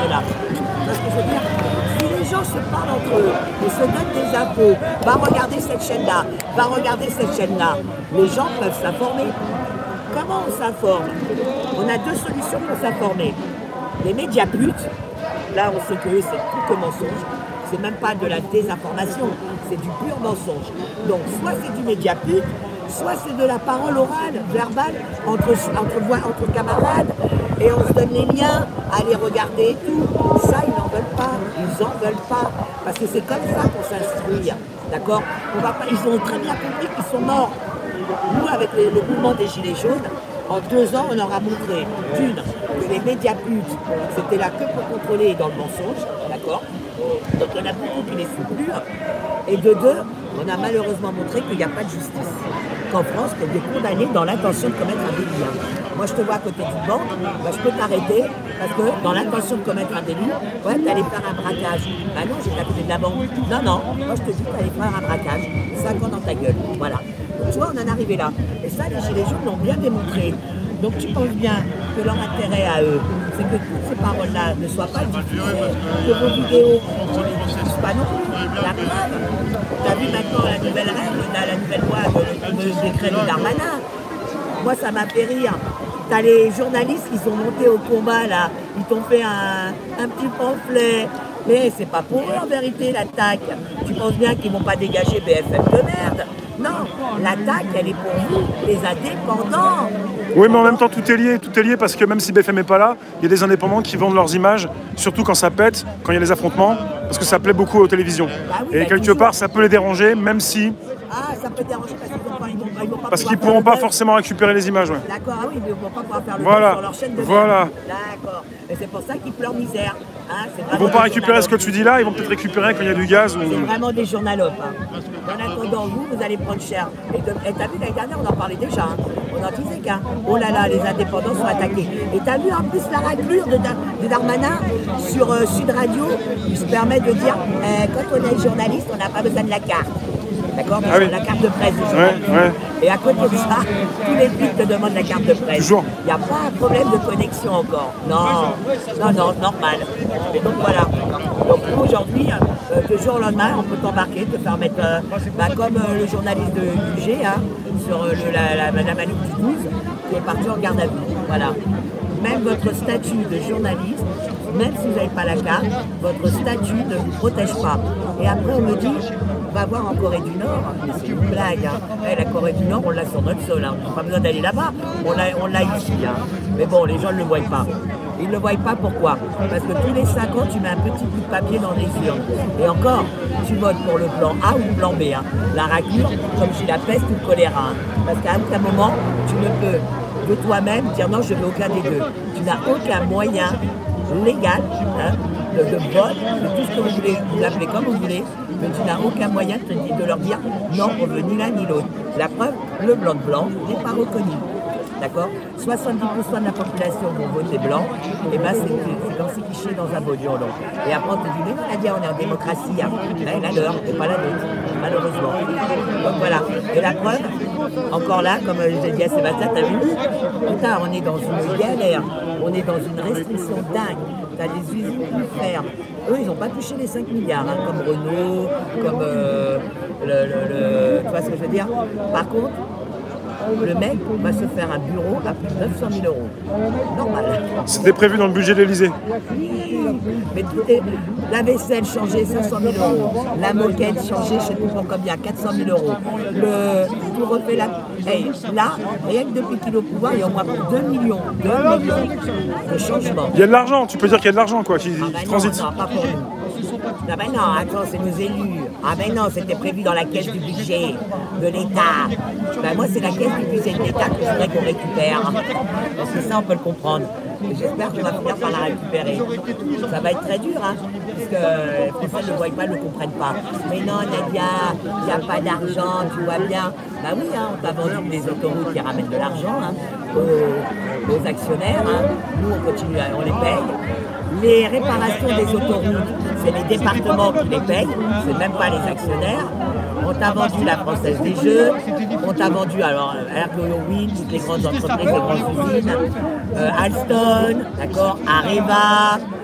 là. Parce que je veux dire, si les gens se parlent entre eux et se donnent des infos, va regarder cette chaîne-là, va regarder cette chaîne-là, les gens peuvent s'informer. Comment on s'informe? On a deux solutions pour s'informer. Les médias putes, là on sait que eux c'est tout que mensonge, c'est même pas de la désinformation, c'est du pur mensonge. Donc soit c'est du média pute, soit c'est de la parole orale, verbale, entre camarades, et on se donne les liens, aller regarder et tout. Ça, ils n'en veulent pas, ils en veulent pas, parce que c'est comme ça qu'on s'instruit, d'accord? Ils ont très bien compris qu'ils sont morts. Nous, avec le mouvement des Gilets jaunes, en 2 ans, on leur a montré, d'une, que les médias putes, c'était là que pour contrôler dans le mensonge, d'accord? Donc il y en a beaucoup qui les font plus. Et de deux, on a malheureusement montré qu'il n'y a pas de justice. Qu'en France, tu es condamné dans l'intention de commettre un délit. Moi, je te vois à côté d'une banque, bah, je peux t'arrêter parce que dans l'intention de commettre un délit, ouais, tu allais faire un braquage. Bah non, j'étais à côté de la banque. Non, non, moi je te dis que tu allais faire un braquage. 5 ans dans ta gueule. Voilà. Donc tu vois, on en est arrivé là. Et ça, les Gilets jaunes l'ont bien démontré. Donc tu penses bien que leur intérêt à eux, c'est que toutes ces paroles-là ne soient pas diffusées, que vos vidéos, on ne les diffuse pas non plus. La preuve, tu as vu maintenant la nouvelle règle, la nouvelle loi de décret de Darmanin. Moi, ça m'a fait rire. T'as les journalistes qui sont montés au combat là, ils t'ont fait un petit pamphlet. Mais c'est pas pour eux en vérité l'attaque. Tu penses bien qu'ils vont pas dégager BFM de merde. Non, l'attaque elle est pour vous, les indépendants. Oui, mais en même temps tout est lié parce que même si BFM n'est pas là, il y a des indépendants qui vendent leurs images, surtout quand ça pète, quand il y a les affrontements, parce que ça plaît beaucoup aux télévisions. Bah oui, et quelque part ça peut les déranger, même si... Ah, ça peut déranger parce qu'ils vont pas parce qu'ils pourront pas forcément récupérer les images. Ouais. D'accord, ah oui, mais ils vont pas pouvoir faire le voilà. sur leur chaîne de voilà. D'accord, et c'est pour ça qu'ils pleurent misère. Hein, ils vont pas récupérer ce que tu dis là, ils vont peut-être récupérer quand il y a du gaz. Ou... C'est vraiment des journalopes. Hein. En attendant, vous allez prendre cher. Et t'as vu l'année dernière, on en parlait déjà. Hein. On en disait qu'un. Oh là là, les indépendants sont attaqués. Et t'as vu en plus la raclure de Darmanin sur Sud Radio, il se permet de dire quand on est journaliste, on n'a pas besoin de la carte. D'accord, ah oui. La carte de presse. Ouais. Et à côté de ça, tous les flics te demandent la carte de presse. Toujours. Il n'y a pas un problème de connexion encore. Non, normal. Et donc voilà. Donc aujourd'hui, du jour au lendemain, on peut t'embarquer, te faire mettre, comme le journaliste du G, hein, sur Madame Anouk Toulouse, qui est partie en garde à vue. Voilà. Même votre statut de journaliste, même si vous n'avez pas la carte, votre statut ne vous protège pas. Et après, on me dit, on va voir en Corée du Nord, c'est une blague. Hein. La Corée du Nord, on l'a sur notre sol. Hein. On n'a pas besoin d'aller là-bas, on l'a ici. Hein. Mais bon, les gens ne le voient pas. Ils ne le voient pas, pourquoi? Parce que tous les 5 ans, tu mets un petit bout de papier dans les urnes. Et encore, tu votes pour le plan A ou le plan B. Hein. La raclure, comme chez la peste ou le choléra. Hein. Parce qu'à aucun moment, tu ne peux de toi-même dire non, je ne veux aucun des deux. Tu n'as aucun moyen légal hein, de vote, de tout ce que vous voulez, vous l'appelez comme vous voulez, mais tu n'as aucun moyen de leur dire non, on veut ni l'un ni l'autre. La preuve, le blanc de blanc n'est pas reconnu. D'accord, 70% de la population vont voter blanc, et bien c'est dans ces clichés dans un baudion. Et après on te dit, mais non, Nadia, on est en démocratie, hein. La leur, et pas la nôtre, malheureusement. Donc voilà, et la preuve, encore là, comme j'ai dit à Sébastien, t'as vu, putain, on est dans une galère, on est dans une restriction dingue, t'as des usines qui ferment. Eux, ils n'ont pas touché les 5 milliards, hein, comme Renault, comme tu vois ce que je veux dire. Par contre, le mec va se faire un bureau à plus de 900 000 €. Normal. C'était prévu dans le budget de l'Élysée. Oui, mais tout est... La vaisselle changée, 500 000 €. La moquette changée, je ne sais plus pour combien, 400 000 €. Tout refait là. Hey, là, rien que depuis qu'il est au pouvoir, il y a au moins 2 millions de changements. Il y a de l'argent, tu peux dire qu'il y a de l'argent quoi, qui transite. Non, pas pour nous. Ah ben non, attends, c'est nos élus. Ah ben non, c'était prévu dans la caisse du budget de l'État. Ben moi, c'est la caisse du budget de l'État que je voudrais qu'on récupère. Parce que ça, on peut le comprendre. J'espère qu'on va finir par la récupérer. Ça va être très dur, hein, parce que les Français ne le voient pas, ne le comprennent pas. Mais non, Nadia, il n'y a pas d'argent, tu vois bien. Ben oui, hein, on t'a vendu des autoroutes qui ramènent de l'argent hein, aux actionnaires. Hein. Nous, on continue, on les paye. Les réparations des autoroutes, c'est les départements qui les payent, c'est même pas les actionnaires. On t'a vendu la Française des Jeux, on t'a vendu alors Ergowind, toutes les grandes entreprises, les grandes usines, Alstom, d'accord, Areva,